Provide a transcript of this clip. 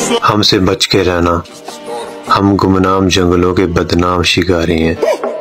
हमसे बच के रहना, हम गुमनाम जंगलों के बदनाम शिकारी हैं।